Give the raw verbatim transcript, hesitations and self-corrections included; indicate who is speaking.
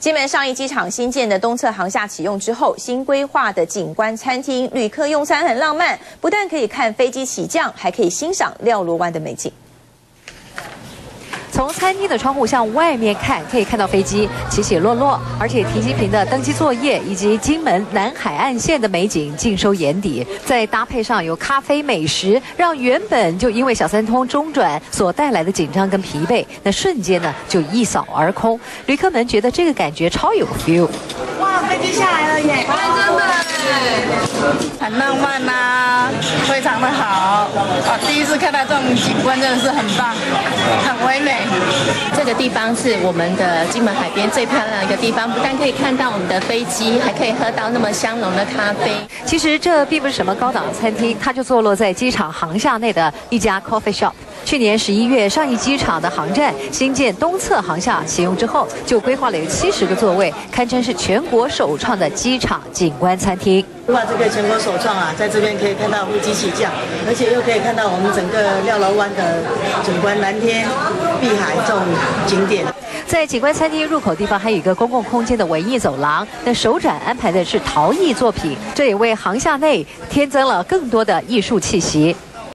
Speaker 1: 金门上义机场新建的东侧航厦启用之后，新规划的景观餐厅，旅客用餐很浪漫，不但可以看飞机起降，还可以欣赏廖罗湾的美景。
Speaker 2: 从餐厅的窗户向外面看，可以看到飞机起起落落，而且停机坪的登机作业以及金门南海岸线的美景尽收眼底。再搭配上有咖啡美食，让原本就因为小三通中转所带来的紧张跟疲惫，那瞬间呢就一扫而空。旅客们觉得这个感觉超有 feel。
Speaker 3: 哇，飞机下来了耶！
Speaker 4: 哇，真的
Speaker 3: 很浪漫呐、啊，非常的好。啊，第一次看到这种景观，真的是很棒，很唯美。
Speaker 4: 这个地方是我们的金门海边最漂亮的一个地方，不但可以看到我们的飞机，还可以喝到那么香浓的咖啡。
Speaker 2: 其实这并不是什么高档餐厅，它就坐落在机场航厦内的一家 coffee shop。去年十一月，上义机场的航站新建东侧航厦启用之后，就规划了有七十个座位，堪称是全国首创的机场景观餐厅。
Speaker 5: 哇，这个全国首创啊，在这边可以看到飞机起降，而且又可以看到我们整个廖楼湾的景观蓝天、碧海这种景点。
Speaker 2: 在景观餐厅入口地方还有一个公共空间的文艺走廊，那首展安排的是陶艺作品，这也为航厦内添增了更多的艺术气息。